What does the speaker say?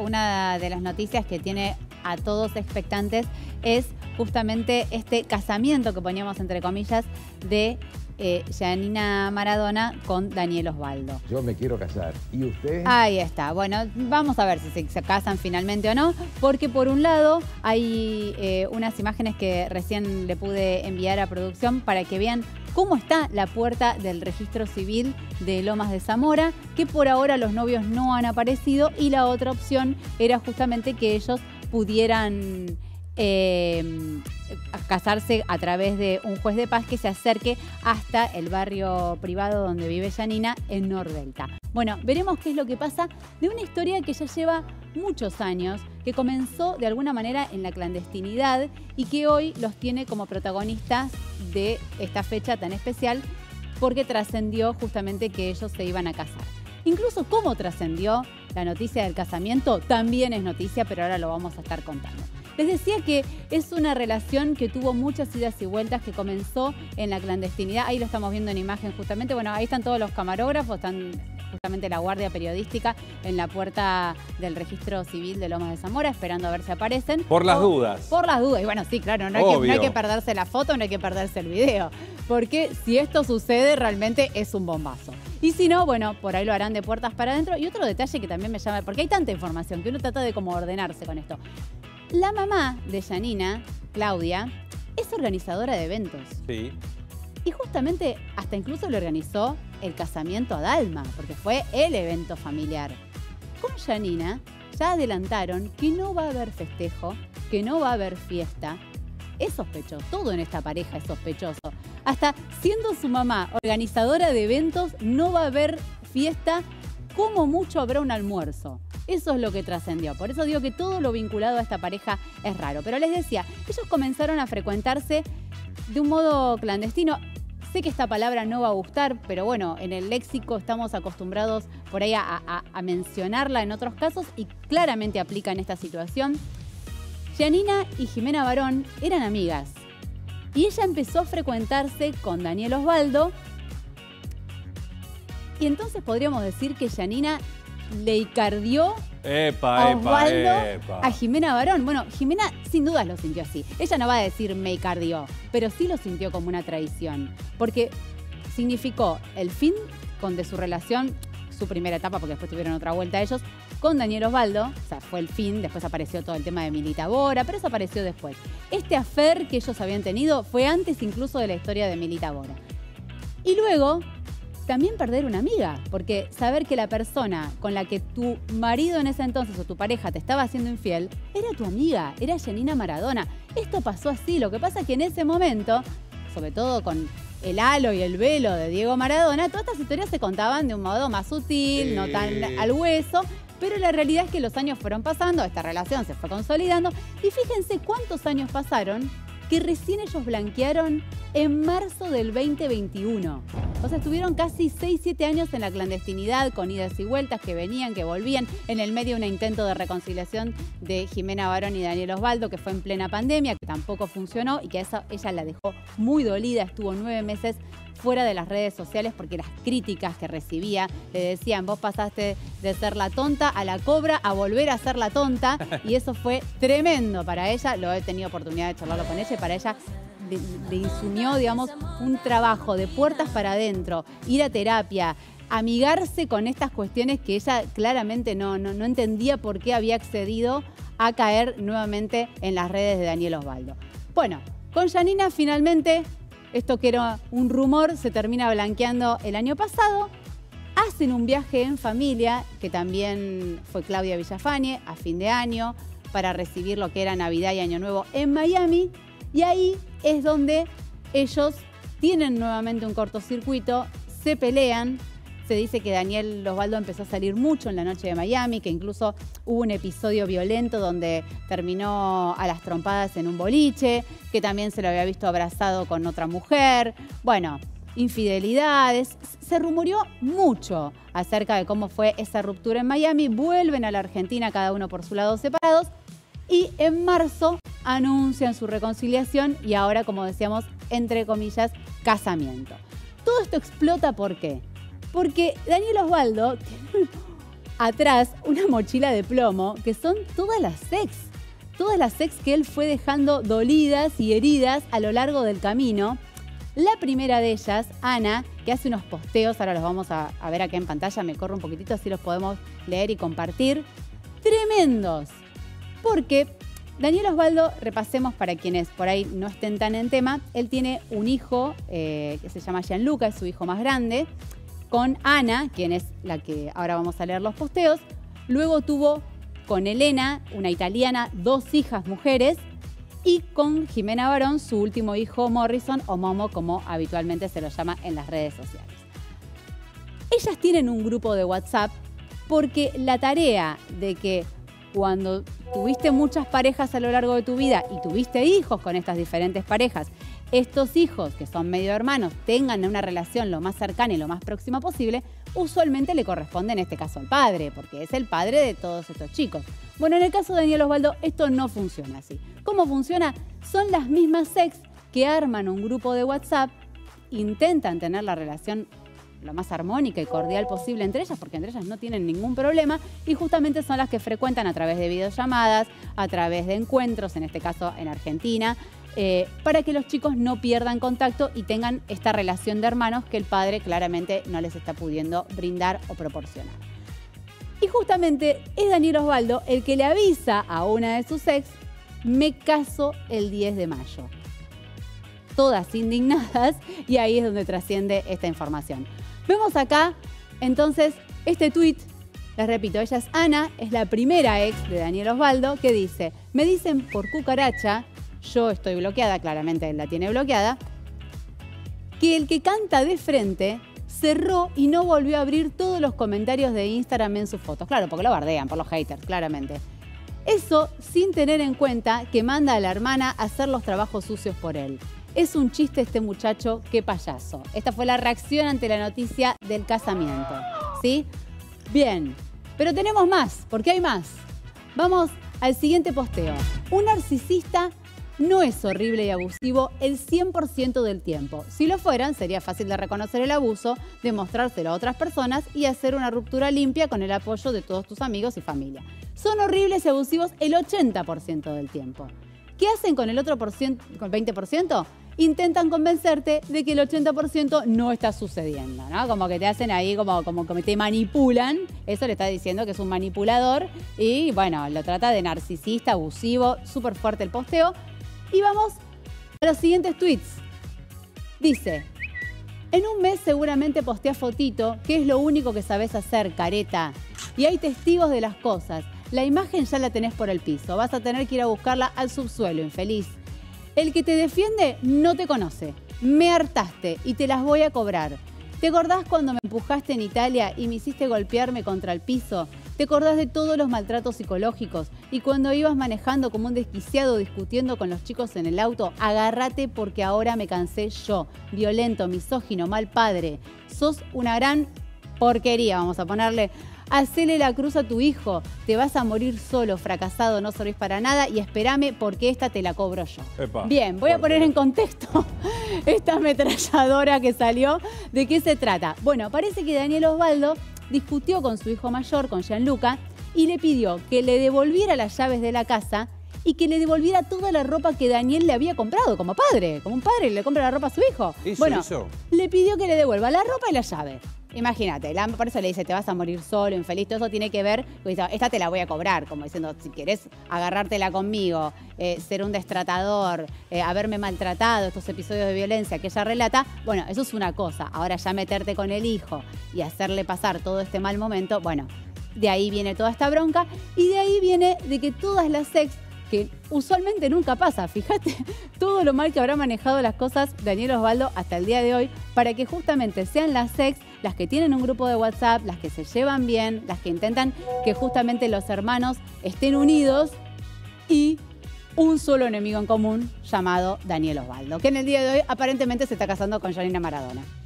una de las noticias que tiene a todos expectantes es justamente este casamiento que poníamos entre comillas de Giannina Maradona con Daniel Osvaldo. Yo me quiero casar. ¿Y usted? Ahí está. Bueno, vamos a ver si se casan finalmente o no, porque por un lado hay unas imágenes que recién le pude enviar a producción para que vean cómo está la puerta del registro civil de Lomas de Zamora, que por ahora los novios no han aparecido, y la otra opción era justamente que ellos pudieran casarse a través de un juez de paz que se acerque hasta el barrio privado donde vive Giannina en Nordelta. Bueno, veremos qué es lo que pasa de una historia que ya lleva muchos años, que comenzó de alguna manera en la clandestinidad y que hoy los tiene como protagonistas de esta fecha tan especial porque trascendió justamente que ellos se iban a casar. Incluso cómo trascendió la noticia del casamiento también es noticia, pero ahora lo vamos a estar contando. Les decía que es una relación que tuvo muchas idas y vueltas, que comenzó en la clandestinidad. Ahí lo estamos viendo en imagen justamente. Bueno, ahí están todos los camarógrafos, están justamente la guardia periodística en la puerta del registro civil de Lomas de Zamora, esperando a ver si aparecen. Por las dudas. Por las dudas. Y bueno, sí, claro, no hay que perderse la foto, no hay que perderse el video. Porque si esto sucede, realmente es un bombazo. Y si no, bueno, por ahí lo harán de puertas para adentro. Y otro detalle que también me llama, porque hay tanta información que uno trata de como ordenarse con esto. La mamá de Giannina, Claudia, es organizadora de eventos. Sí. Y justamente hasta incluso le organizó el casamiento a Dalma, porque fue el evento familiar. Con Giannina ya adelantaron que no va a haber festejo, que no va a haber fiesta. Es sospechoso, todo en esta pareja es sospechoso. Hasta siendo su mamá organizadora de eventos, no va a haber fiesta, como mucho habrá un almuerzo. Eso es lo que trascendió. Por eso digo que todo lo vinculado a esta pareja es raro. Pero les decía, ellos comenzaron a frecuentarse de un modo clandestino. Sé que esta palabra no va a gustar, pero bueno, en el léxico estamos acostumbrados por ahí a mencionarla en otros casos y claramente aplica en esta situación. Giannina y Jimena Barón eran amigas y ella empezó a frecuentarse con Daniel Osvaldo y entonces podríamos decir que Giannina le icardió a Osvaldo a Jimena Barón. Bueno, Jimena sin dudas lo sintió así. Ella no va a decir me icardió, pero sí lo sintió como una traición. Porque significó el fin de su relación, su primera etapa, porque después tuvieron otra vuelta ellos, con Daniel Osvaldo. O sea, fue el fin, después apareció todo el tema de Milita Bora, pero eso apareció después. Este affair que ellos habían tenido fue antes incluso de la historia de Milita Bora. Y luego también perder una amiga, porque saber que la persona con la que tu marido en ese entonces o tu pareja te estaba haciendo infiel era tu amiga, era Giannina Maradona. Esto pasó así, lo que pasa es que en ese momento, sobre todo con el halo y el velo de Diego Maradona, todas estas historias se contaban de un modo más sutil, no tan al hueso, pero la realidad es que los años fueron pasando, esta relación se fue consolidando y fíjense cuántos años pasaron que recién ellos blanquearon en marzo del 2021. O sea, estuvieron casi 6-7 años en la clandestinidad, con idas y vueltas, que venían, que volvían, en el medio de un intento de reconciliación de Jimena Barón y Daniel Osvaldo, que fue en plena pandemia, que tampoco funcionó y que ella la dejó muy dolida, estuvo 9 meses fuera de las redes sociales porque las críticas que recibía le decían, vos pasaste de ser la tonta a la cobra a volver a ser la tonta, y eso fue tremendo para ella. Lo he tenido oportunidad de charlarlo con ella y para ella le insumió, digamos, un trabajo de puertas para adentro, ir a terapia, amigarse con estas cuestiones que ella claramente no entendía por qué había accedido a caer nuevamente en las redes de Daniel Osvaldo. Bueno, con Giannina finalmente, esto que era un rumor, se termina blanqueando el año pasado. Hacen un viaje en familia, que también fue Claudia Villafañe, a fin de año, para recibir lo que era Navidad y Año Nuevo en Miami. Y ahí es donde ellos tienen nuevamente un cortocircuito, se pelean. Se dice que Daniel Osvaldo empezó a salir mucho en la noche de Miami, que incluso hubo un episodio violento donde terminó a las trompadas en un boliche, que también se lo había visto abrazado con otra mujer. Bueno, infidelidades. Se rumoreó mucho acerca de cómo fue esa ruptura en Miami. Vuelven a la Argentina cada uno por su lado separados y en marzo anuncian su reconciliación y ahora, como decíamos, entre comillas, casamiento. Todo esto explota, ¿por qué? Porque Daniel Osvaldo tiene atrás una mochila de plomo que son todas las ex que él fue dejando dolidas y heridas a lo largo del camino. La primera de ellas, Ana, que hace unos posteos, ahora los vamos a ver acá en pantalla, me corro un poquitito, así los podemos leer y compartir. Tremendos, porque Daniel Osvaldo, repasemos para quienes por ahí no estén tan en tema, él tiene un hijo que se llama Gianluca, es su hijo más grande, con Ana, quien es la que ahora vamos a leer los posteos. Luego tuvo con Elena, una italiana, 2 hijas mujeres, y con Jimena Barón, su último hijo Morrison, o Momo, como habitualmente se lo llama en las redes sociales. Ellas tienen un grupo de WhatsApp porque la tarea de que cuando tuviste muchas parejas a lo largo de tu vida y tuviste hijos con estas diferentes parejas, estos hijos, que son medio hermanos, tengan una relación lo más cercana y lo más próxima posible, usualmente le corresponde en este caso al padre, porque es el padre de todos estos chicos. Bueno, en el caso de Daniel Osvaldo, esto no funciona así. ¿Cómo funciona? Son las mismas ex que arman un grupo de WhatsApp, intentan tener la relación lo más armónica y cordial posible entre ellas, porque entre ellas no tienen ningún problema, y justamente son las que frecuentan a través de videollamadas, a través de encuentros, en este caso en Argentina, para que los chicos no pierdan contacto y tengan esta relación de hermanos que el padre claramente no les está pudiendo brindar o proporcionar. Y justamente es Daniel Osvaldo el que le avisa a una de sus ex: me caso el 10 de mayo. Todas indignadas, y ahí es donde trasciende esta información. Vemos acá, entonces, este tuit. Les repito, ella es Ana, es la primera ex de Daniel Osvaldo, que dice: me dicen por cucaracha, yo estoy bloqueada, claramente él la tiene bloqueada, que el que canta de frente cerró y no volvió a abrir todos los comentarios de Instagram en sus fotos. Claro, porque lo bardean, por los haters, claramente. Eso sin tener en cuenta que manda a la hermana a hacer los trabajos sucios por él. Es un chiste este muchacho, qué payaso. Esta fue la reacción ante la noticia del casamiento, ¿sí? Bien, pero tenemos más, porque hay más. Vamos al siguiente posteo. Un narcisista no es horrible y abusivo el 100% del tiempo. Si lo fueran, sería fácil de reconocer el abuso, demostrárselo a otras personas y hacer una ruptura limpia con el apoyo de todos tus amigos y familia. Son horribles y abusivos el 80% del tiempo. ¿Qué hacen con el otro con el 20%? Intentan convencerte de que el 80% no está sucediendo, ¿no? Como que te hacen ahí, como que te manipulan. Eso le está diciendo que es un manipulador y, bueno, lo trata de narcisista, abusivo, súper fuerte el posteo. Y vamos a los siguientes tweets. Dice: en un mes seguramente postea fotito, que es lo único que sabes hacer, careta. Y hay testigos de las cosas. La imagen ya la tenés por el piso. Vas a tener que ir a buscarla al subsuelo, infeliz. El que te defiende no te conoce. Me hartaste y te las voy a cobrar. ¿Te acordás cuando me empujaste en Italia y me hiciste golpearme contra el piso? ¿Te acordás de todos los maltratos psicológicos? Y cuando ibas manejando como un desquiciado discutiendo con los chicos en el auto, agárrate porque ahora me cansé yo. Violento, misógino, mal padre. Sos una gran porquería, vamos a ponerle. Hacele la cruz a tu hijo. Te vas a morir solo, fracasado, no servís para nada y espérame porque esta te la cobro yo. Epa, bien, voy a poner en contexto esta ametralladora que salió. ¿De qué se trata? Bueno, parece que Daniel Osvaldo discutió con su hijo mayor, con Gianluca, y le pidió que le devolviera las llaves de la casa y que le devolviera toda la ropa que Daniel le había comprado como padre. Como un padre le compra la ropa a su hijo. Eso. Le pidió que le devuelva la ropa y la llave. Imagínate, por eso le dice: te vas a morir solo, infeliz. Todo eso tiene que ver, esta te la voy a cobrar, como diciendo, si querés agarrártela conmigo, ser un destratador, haberme maltratado, estos episodios de violencia que ella relata, bueno, eso es una cosa. Ahora ya meterte con el hijo y hacerle pasar todo este mal momento, bueno, de ahí viene toda esta bronca y de ahí viene de que todas las ex, que usualmente nunca pasa, fíjate todo lo mal que habrá manejado las cosas Daniel Osvaldo hasta el día de hoy, para que justamente sean las ex las que tienen un grupo de WhatsApp, las que se llevan bien, las que intentan que justamente los hermanos estén unidos y un solo enemigo en común llamado Daniel Osvaldo, que en el día de hoy aparentemente se está casando con Janina Maradona.